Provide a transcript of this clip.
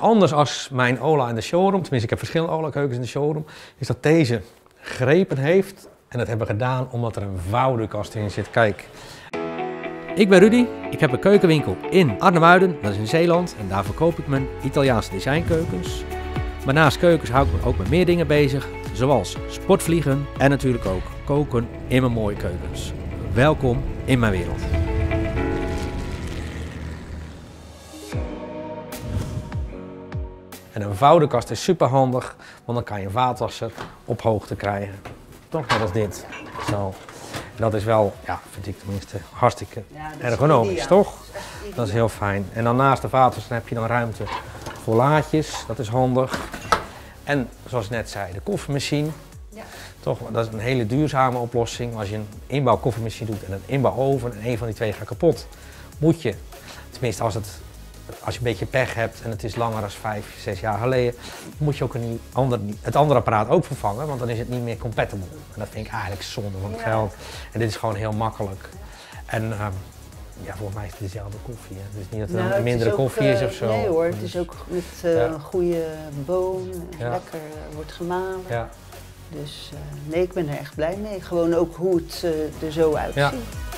anders als mijn Ola in de showroom, tenminste ik heb verschillende Ola keukens in de showroom, is dat deze grepen heeft. En dat hebben we gedaan omdat er een vouwdeurkast in zit. Kijk. Ik ben Rudy, ik heb een keukenwinkel in Arnhem-Muiden, dat is in Zeeland. En daar verkoop ik mijn Italiaanse designkeukens. Maar naast keukens hou ik me ook met meer dingen bezig, zoals sportvliegen en natuurlijk ook koken in mijn mooie keukens. Welkom in mijn wereld. En een vouwdeurkast is super handig, want dan kan je een vaatwasser op hoogte krijgen. Toch net als dit. Zo. En dat is wel, ja, vind ik tenminste, hartstikke ergonomisch, toch? Dat is heel fijn. En dan naast de vaatwasser heb je dan ruimte voor laadjes, dat is handig. En zoals ik net zei, de koffiemachine. Ja. Toch, dat is een hele duurzame oplossing. Als je een inbouw koffiemachine doet en een inbouw oven en een van die twee gaat kapot, moet je, tenminste als je een beetje pech hebt en het is langer dan 5, 6 jaar geleden, moet je ook het andere apparaat ook vervangen, want dan is het niet meer compatible. En dat vind ik eigenlijk zonde van het geld. En dit is gewoon heel makkelijk. En ja, volgens mij is het dezelfde koffie. Hè. Het is niet dat het een mindere koffie is of zo. Nee hoor, het is ook met een goede boon, lekker wordt gemalen. Ja. Dus nee, ik ben er echt blij mee. Gewoon ook hoe het er zo uitziet. Ja.